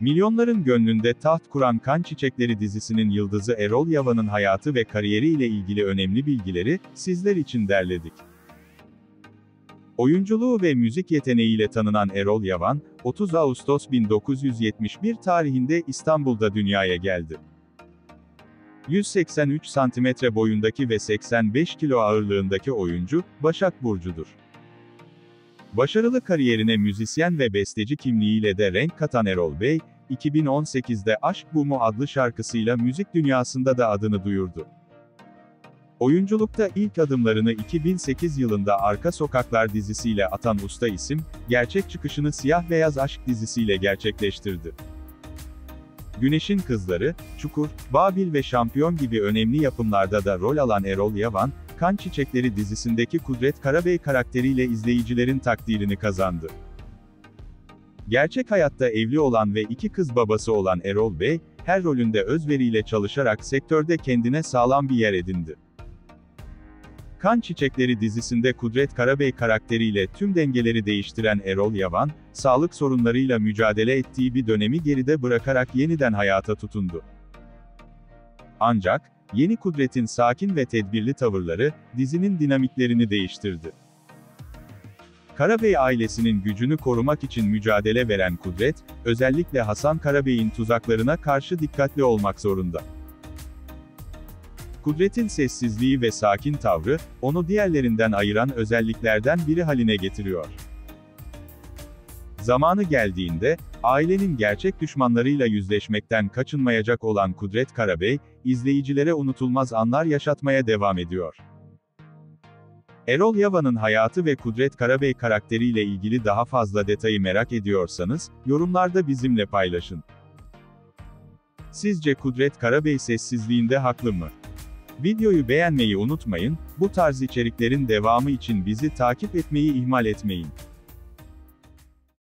Milyonların gönlünde taht kuran Kan Çiçekleri dizisinin yıldızı Erol Yavan'ın hayatı ve kariyeri ile ilgili önemli bilgileri, sizler için derledik. Oyunculuğu ve müzik yeteneğiyle tanınan Erol Yavan, 30 Ağustos 1971 tarihinde İstanbul'da dünyaya geldi. 183 santimetre boyundaki ve 85 kilo ağırlığındaki oyuncu, Başak Burcu'dur. Başarılı kariyerine müzisyen ve besteci kimliğiyle de renk katan Erol Bey, 2018'de Aşk Bu Mu adlı şarkısıyla müzik dünyasında da adını duyurdu. Oyunculukta ilk adımlarını 2008 yılında Arka Sokaklar dizisiyle atan usta isim, gerçek çıkışını Siyah Beyaz Aşk dizisiyle gerçekleştirdi. Güneşin Kızları, Çukur, Babil ve Şampiyon gibi önemli yapımlarda da rol alan Erol Yavan, Kan Çiçekleri dizisindeki Kudret Karabey karakteriyle izleyicilerin takdirini kazandı. Gerçek hayatta evli olan ve 2 kız babası olan Erol Bey, her rolünde özveriyle çalışarak sektörde kendine sağlam bir yer edindi. Kan Çiçekleri dizisinde Kudret Karabey karakteriyle tüm dengeleri değiştiren Erol Yavan, sağlık sorunlarıyla mücadele ettiği bir dönemi geride bırakarak yeniden hayata tutundu. Ancak, yeni Kudret'in sakin ve tedbirli tavırları, dizinin dinamiklerini değiştirdi. Karabey ailesinin gücünü korumak için mücadele veren Kudret, özellikle Hasan Karabey'in tuzaklarına karşı dikkatli olmak zorunda. Kudret'in sessizliği ve sakin tavrı, onu diğerlerinden ayıran özelliklerden biri haline getiriyor. Zamanı geldiğinde, ailenin gerçek düşmanlarıyla yüzleşmekten kaçınmayacak olan Kudret Karabey, izleyicilere unutulmaz anlar yaşatmaya devam ediyor. Erol Yavan'ın hayatı ve Kudret Karabey karakteriyle ilgili daha fazla detayı merak ediyorsanız, yorumlarda bizimle paylaşın. Sizce Kudret Karabey sessizliğinde haklı mı? Videoyu beğenmeyi unutmayın, bu tarz içeriklerin devamı için bizi takip etmeyi ihmal etmeyin.